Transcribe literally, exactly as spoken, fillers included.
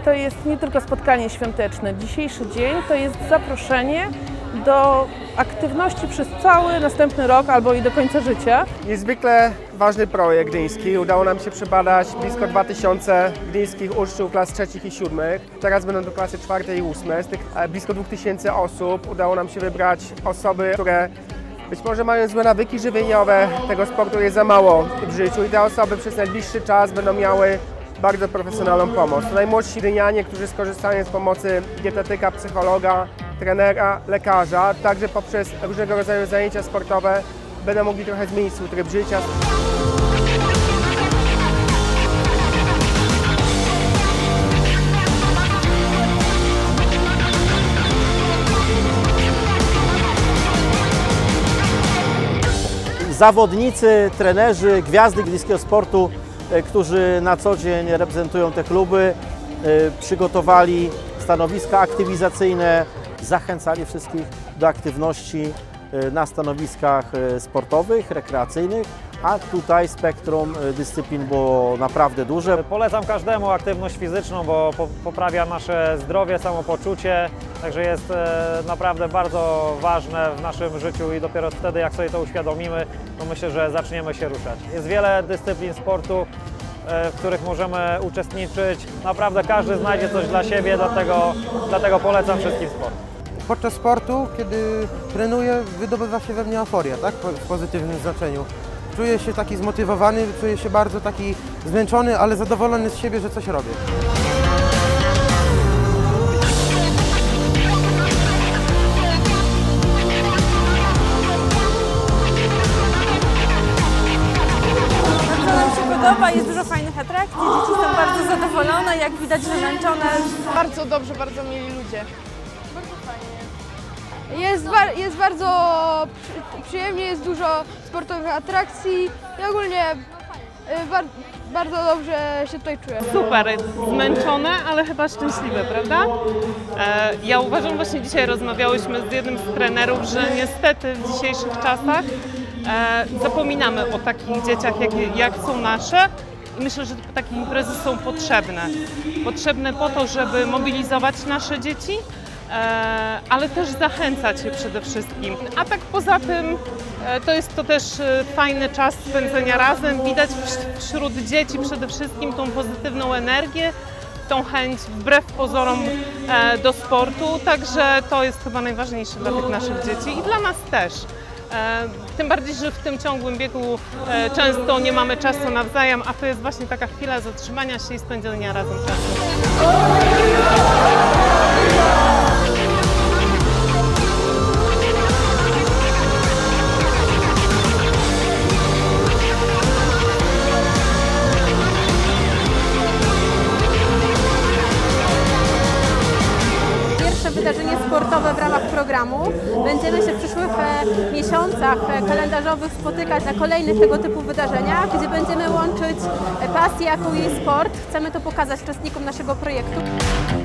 to jest nie tylko spotkanie świąteczne. Dzisiejszy dzień to jest zaproszenie do aktywności przez cały następny rok albo i do końca życia. Niezwykle ważny projekt gdyński. Udało nam się przebadać blisko dwa tysiące gdyńskich uczniów klas trzecich i siódmych. Teraz będą to klasy czwarte i ósme. Z tych blisko dwóch tysięcy osób udało nam się wybrać osoby, które być może mają złe nawyki żywieniowe, tego sportu jest za mało w życiu i te osoby przez najbliższy czas będą miały bardzo profesjonalną pomoc. To najmłodsi gdynianie, którzy skorzystają z pomocy dietetyka, psychologa, trenera, lekarza, także poprzez różnego rodzaju zajęcia sportowe będą mogli trochę zmienić swój tryb życia. Zawodnicy, trenerzy, gwiazdy gdyńskiego sportu, którzy na co dzień reprezentują te kluby, przygotowali stanowiska aktywizacyjne, zachęcali wszystkich do aktywności na stanowiskach sportowych, rekreacyjnych, a tutaj spektrum dyscyplin było naprawdę duże. Polecam każdemu aktywność fizyczną, bo poprawia nasze zdrowie, samopoczucie, także jest naprawdę bardzo ważne w naszym życiu i dopiero wtedy, jak sobie to uświadomimy, to myślę, że zaczniemy się ruszać. Jest wiele dyscyplin sportu, w których możemy uczestniczyć. Naprawdę każdy znajdzie coś dla siebie, dlatego, dlatego polecam wszystkim sport. Podczas sportu, kiedy trenuję, wydobywa się we mnie euforia, tak? W pozytywnym znaczeniu. Czuję się taki zmotywowany, czuję się bardzo taki zmęczony, ale zadowolony z siebie, że coś robię. Bardzo nam się podoba, jest dużo fajnych atrakcji, dzieci są bardzo zadowolone, jak widać zmęczone. Bardzo dobrze, bardzo mili ludzie. Bardzo fajnie. Jest, bar jest bardzo przy przyjemnie, jest dużo sportowych atrakcji i ogólnie y, bar bardzo dobrze się tutaj czuję. Super, zmęczone, ale chyba szczęśliwe, prawda? E, ja uważam, właśnie dzisiaj rozmawiałyśmy z jednym z trenerów, że niestety w dzisiejszych czasach e, zapominamy o takich dzieciach, jak, jak są nasze. I myślę, że takie imprezy są potrzebne. Potrzebne po to, żeby mobilizować nasze dzieci, ale też zachęcać je przede wszystkim. A tak poza tym to jest to też fajny czas spędzenia razem. Widać wśród dzieci przede wszystkim tą pozytywną energię, tą chęć wbrew pozorom do sportu, także to jest chyba najważniejsze dla tych naszych dzieci i dla nas też. Tym bardziej, że w tym ciągłym biegu często nie mamy czasu nawzajem, a to jest właśnie taka chwila zatrzymania się i spędzenia razem czasu. Wydarzenie sportowe w ramach programu. Będziemy się w przyszłych e, miesiącach e, kalendarzowych spotykać na kolejnych tego typu wydarzeniach, gdzie będziemy łączyć pasję, jaką jest sport. Chcemy to pokazać uczestnikom naszego projektu.